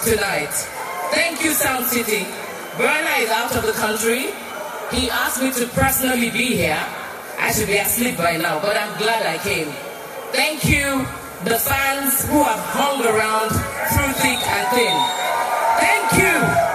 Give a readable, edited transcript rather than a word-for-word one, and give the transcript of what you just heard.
tonight. Thank you, Sound City. Burner is out of the country. He asked me to personally be here. I should be asleep by now, but I'm glad I came. Thank you, the fans who have hung around through thick and thin. Thank you.